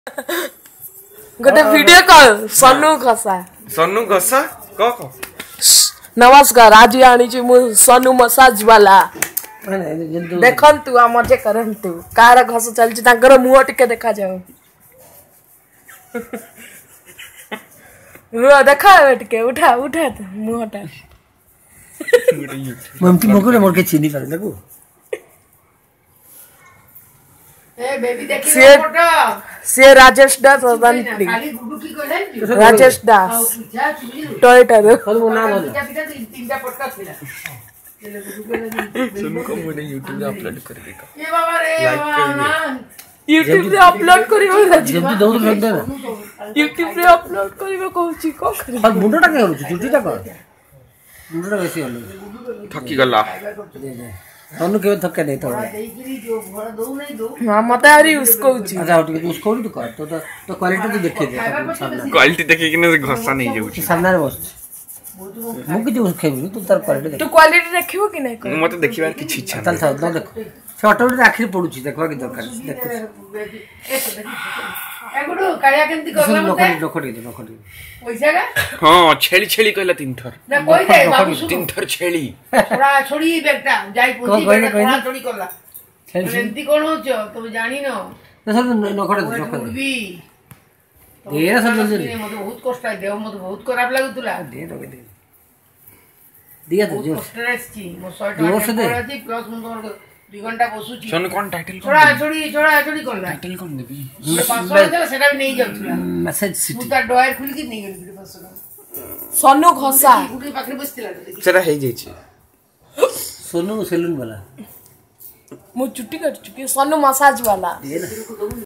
गोटे video call Sannu घसा कह नमस्कार आज आनी मु सन्नू मसाज वाला देखंतु आ मजे करंतु कार घस चलछि तांकर मुह टिके देखा जाओ रुआ देखा टिके उठा उठा मुहटा ममती मको मोर के चिनी कर देखो ए बेबी देखि फोटो से राजेश दास बंटी राजेश दास टोयोटा रो सब नाम हो तीनटा पटका थिला सुन को मोने YouTube पे अपलोड कर देगा ये बाबा रे YouTube पे अपलोड करियो जल्दी दौड़ रख दे YouTube पे अपलोड करियो कहूची को करियो और मुंडटा के होलु चुटीटा कर मुंडटा बेसी होलु थकी गला दे दे तनु के थक्का नहीं था देइगिरी जो घर दो नहीं दो हां मते आरी उसको उची अच्छा उठ उसको तो कर तो क्वालिटी तो देखे दे क्वालिटी देखे कि न घसा नहीं जाउची सामने बस मुके जो खेबी तो तार क्वालिटी तो क्वालिटी देखियो कि नहीं को मते देखिबार किछ इच्छा चल था न देखो से ऑटोमेटिक आखिर पडुची देखवा के दरकार देखो एगुडू काया केंती करला मते नखड़ी पैसा का हां छेली छेली कहला तीन थर ना कोई दे बाबू तीन थर छेली छोड़ा छोड़ी बेटा जाई पूछी बेटा छोड़ी करला केंती कोन होचो तुम जानी न सब नखड़ी दे सब जल्दी मते बहुत कष्ट है देव मते बहुत खराब लागुतला दे दिया तो जो स्ट्रेस छी मो 100 टाका प्लस मुंदर 2 घंटा बसुची सन कोन टाइटल छोड़ा छोड़ी करला टाइटल कोन देबी 500 देला सेटा भी नहीं जाउतला मैसेज सिटी मुता डोयर खुली कि नहीं गेली 500 सन्नू घसा उठी पाखरे बसतिला सेटा हे जाई छी सोनू सैलून वाला मो चुट्टी काट चुकी सन्नू मसाज वाला